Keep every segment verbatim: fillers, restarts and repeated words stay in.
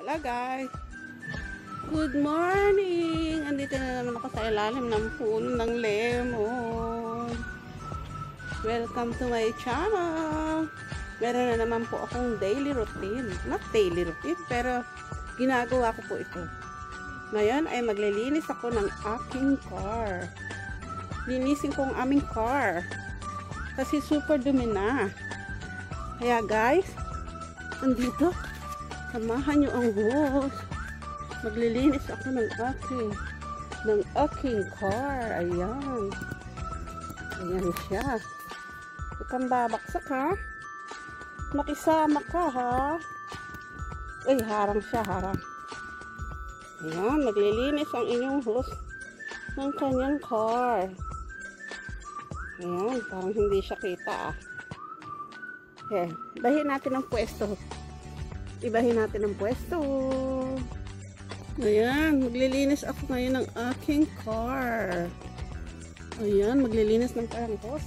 Hello guys! Good morning! Andito na naman ako sa ilalim ng puno ng lemon. Welcome to my channel! Meron na naman po akong daily routine. Not daily routine, pero ginagawa ko po ito. Ngayon ay maglilinis ako ng aking car. Linisin ko ang aming car. Kasi super dumi na. Kaya guys, andito, samahan nyo ang host. Maglilinis ako ng aking ng aking car. Ayan. Ayan siya. Huwag kang babaksak ha. Makisama ka ha. Ay, harang siya, harang. Ayan, maglilinis ang inyong host ng kanyang car. Ayan, parang hindi siya kita ah. Okay, bahin natin ang pwesto. Ibahin natin ang pwesto. Ayan, maglilinis ako ngayon ng aking car. Ayan, maglilinis ng karangkos.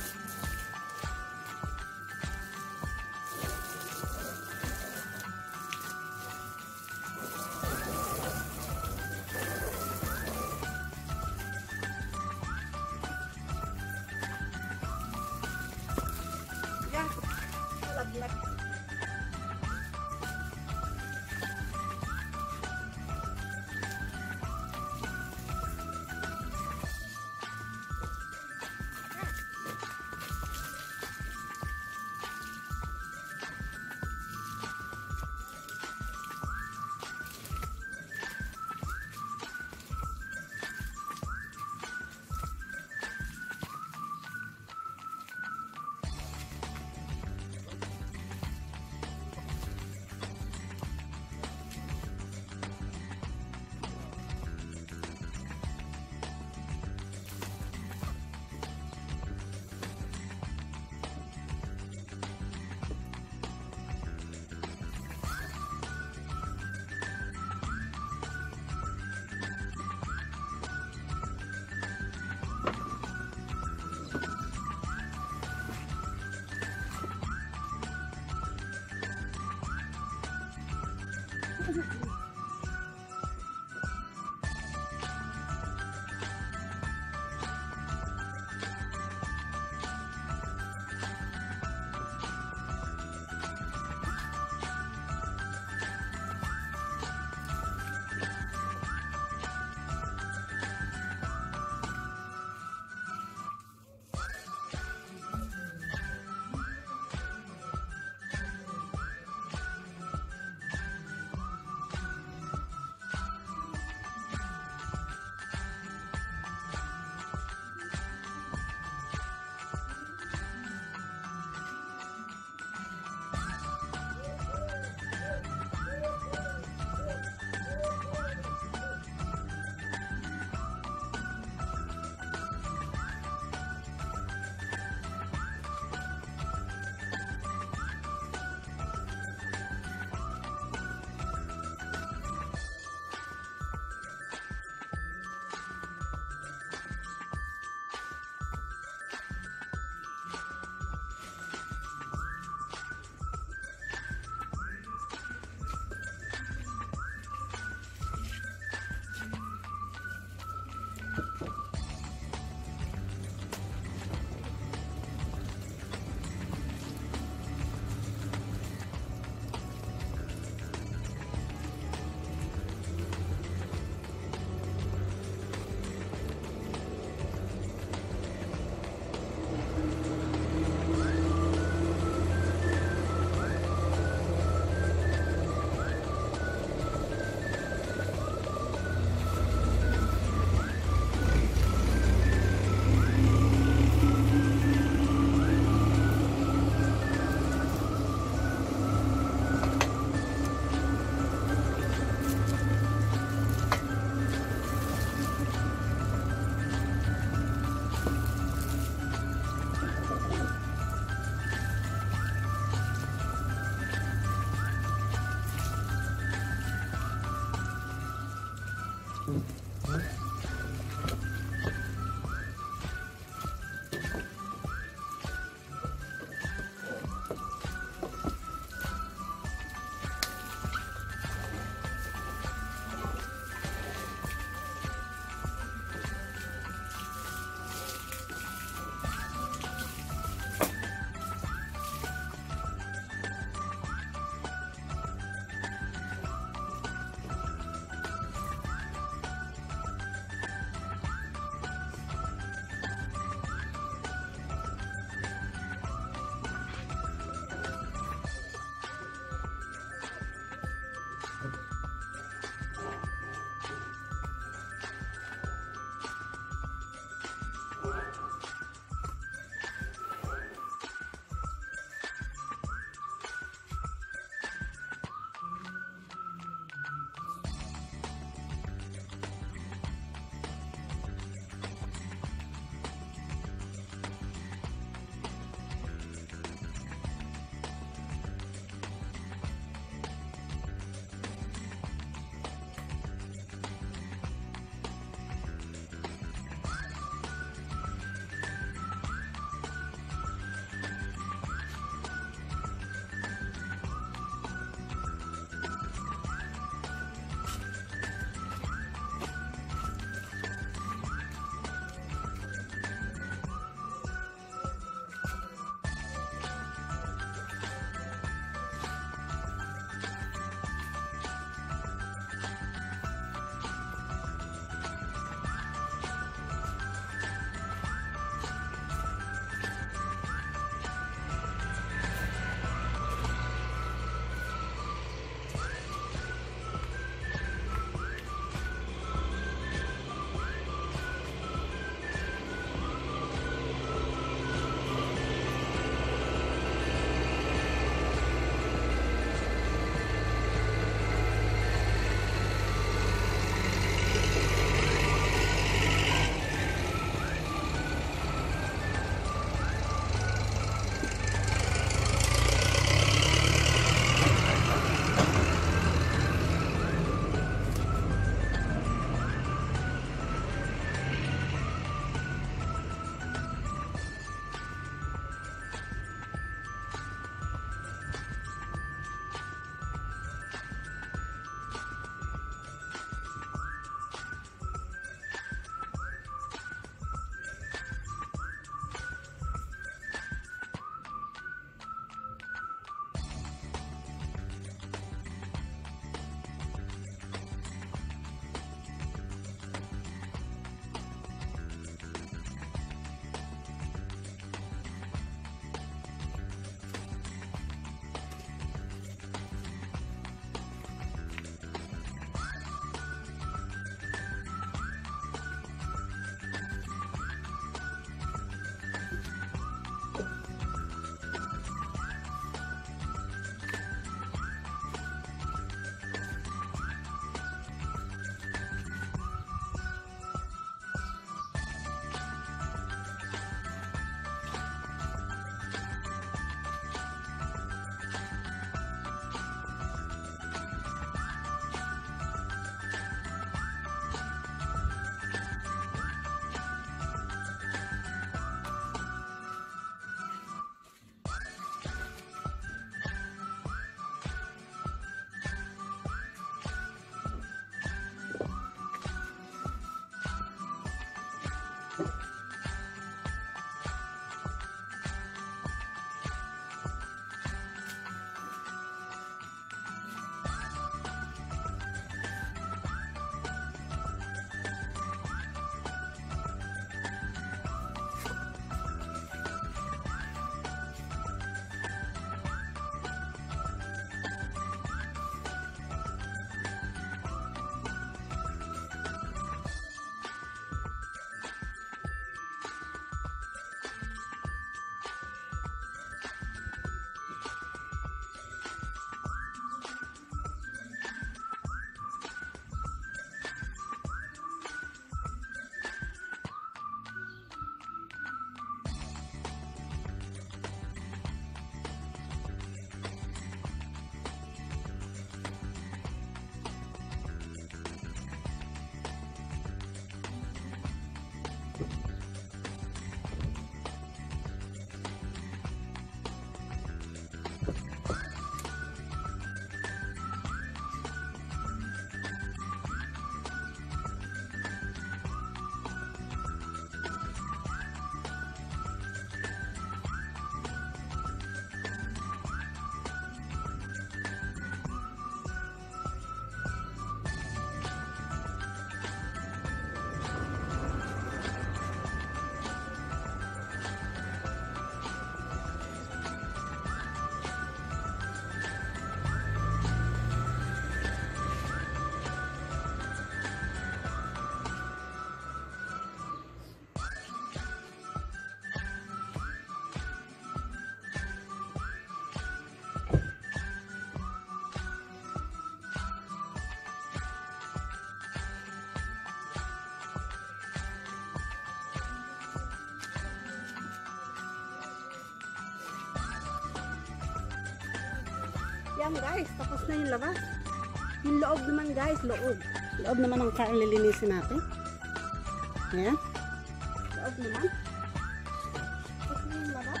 Yan guys, tapos na yung labas. Yung loob naman guys, loob. Loob naman ng car lilinisin natin. Ayan. Loob naman. Tapos na yung labas.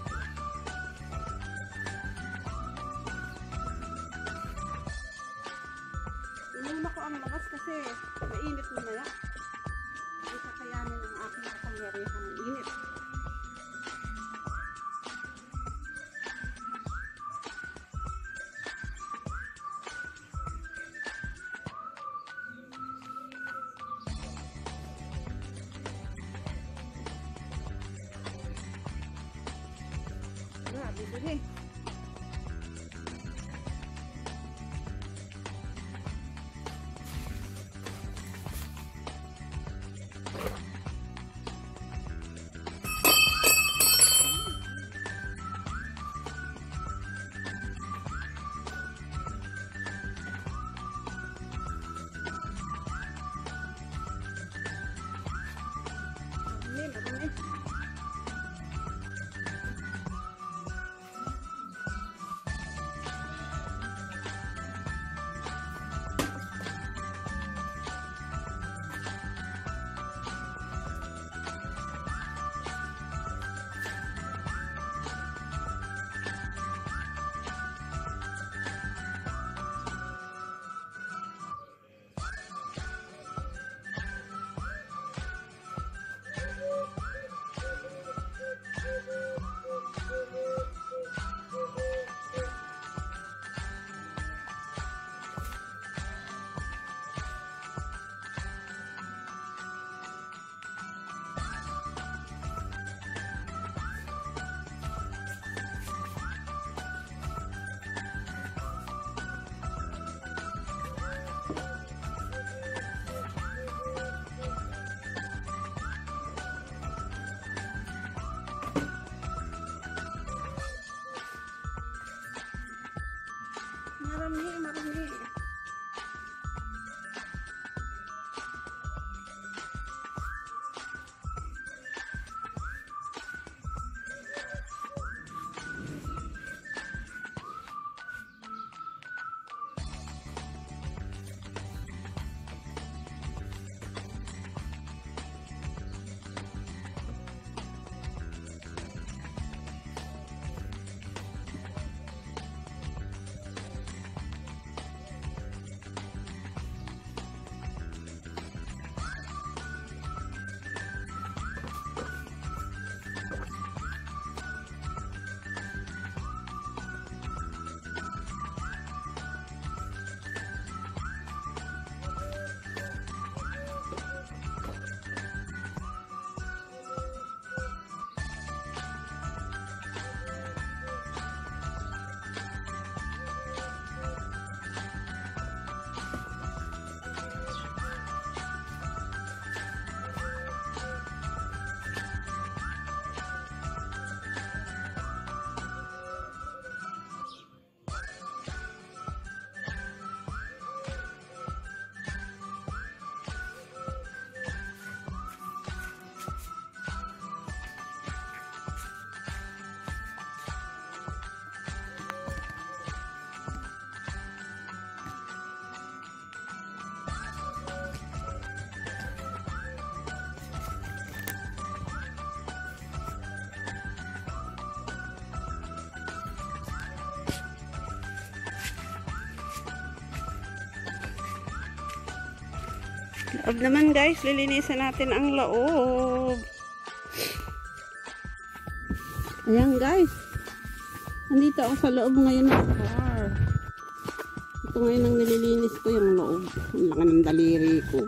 Inuna ko ang labas kasi mainit mamaya. Hindi kakayanin ang aking kapangyarihan ng init. Grabe din eh. Marami, marami. Loob naman guys, lilinisan natin ang loob. Ayan guys. Nandito ako sa loob ngayon ng car. Ito ngayon ang nililinis ko yung loob. Ang laki ng daliri ko.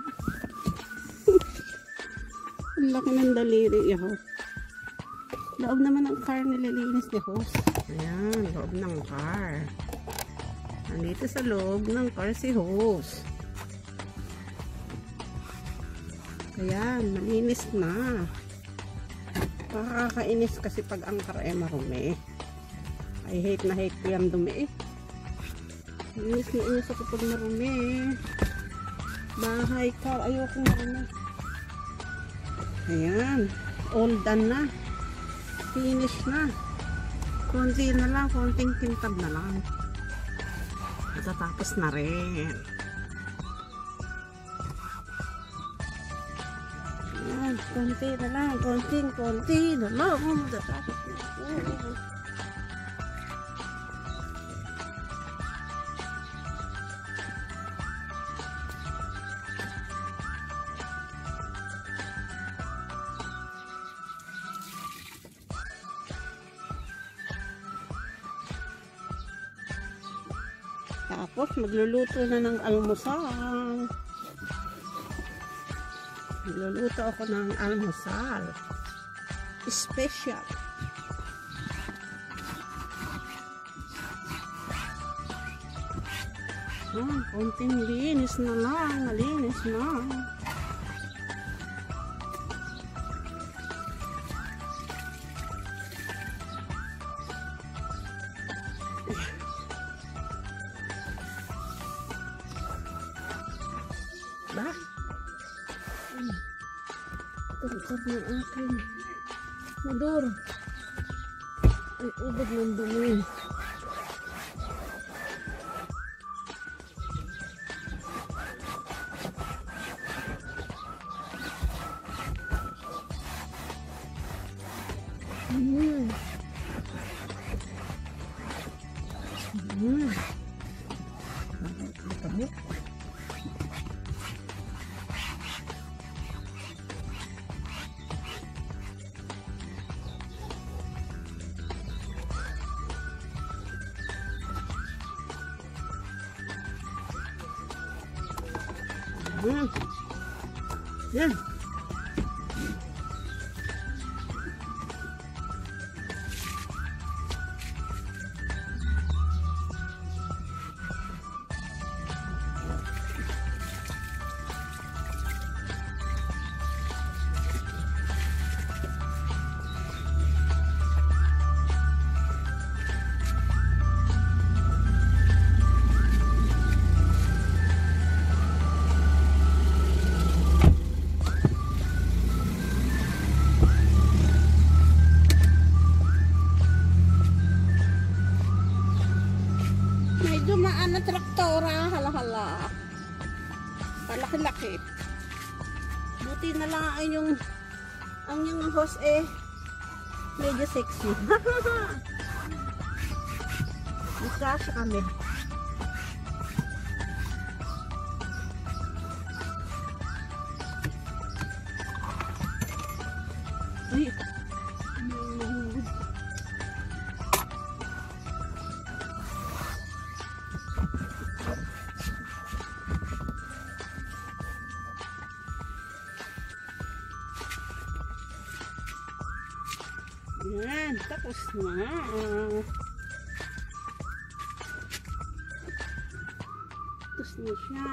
Ang laki ng daliri. Yaho. Loob naman ng car nililinis ni host. Ayan, loob ng car. Nandito sa loob ng car si host. Ayan, malinis na. Nakakainis kasi pag ang car ay marumi. I hate na hate ko yung dumi eh. Inis na inis ako pag marumi. Bahay car, ayoko marumi. Ayan, all done na. Finish na. Konti na lang, konting tintab na lang. Matatapos na rin. Ayan, konti na lang. Konting, konti na lang. Matatapos na rin. Tapos magluluto na ng almusal. Magluluto ako ng almusal. Special. Ah, konting linis na lang. Malinis na. Ba? Tungkol ng aking motor. Ay, ubod ng dumi. Hmm. Hmm. Ano? Hmm. Yan. Dumaan na traktora, hala-hala. Palaki-laki. Buti na lang ay yung ang yung hose eh medyo sexy. Magkasya kami. Uy. Yan, tapos na. Tapos na siya.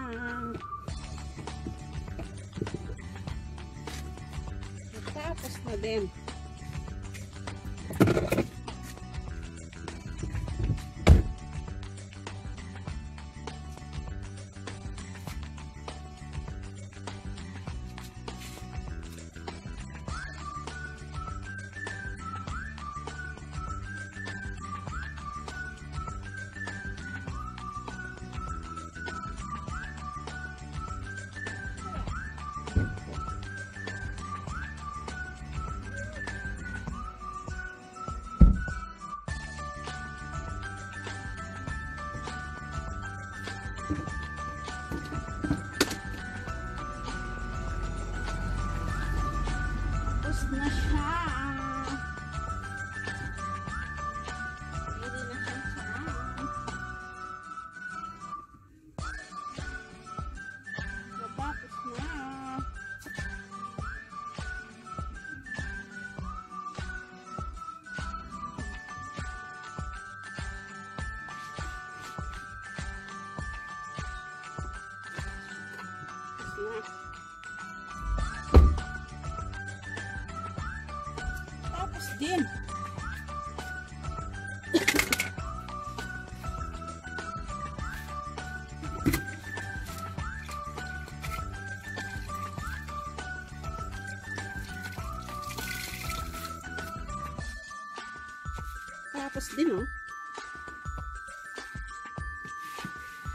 Tapos na din. Tapos na siya. Pwede na siyang sarap. Tapos na. Tapos din. Tapos din, oh.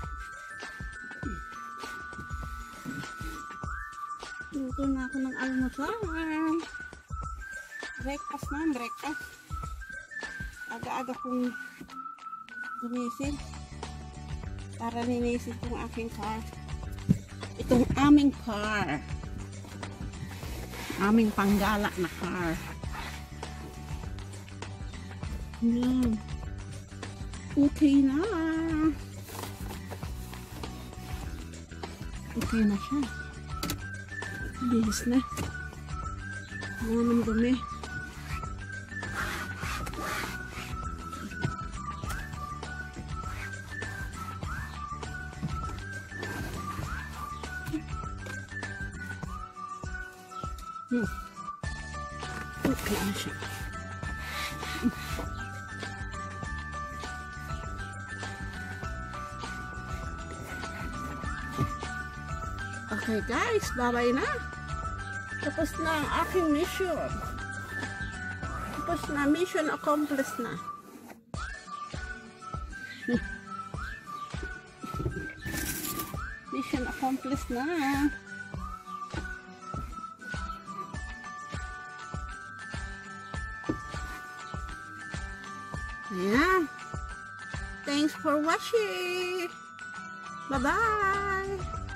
Luto na ako ng almusal. Breakfast na, breakfast. Aga-aga kong gumising para linisin itong aking car. Itong aming car. Aming panggala na car. Yan. Okay na. Okay na siya. Bilis na. Wala naman dumi. Hmm. Okay na siya. Okay guys, bye-bye na. Tapos na ang aking mission. Tapos na, mission accomplished na. Mission accomplished na. Ayan. Thanks for watching. Bye-bye.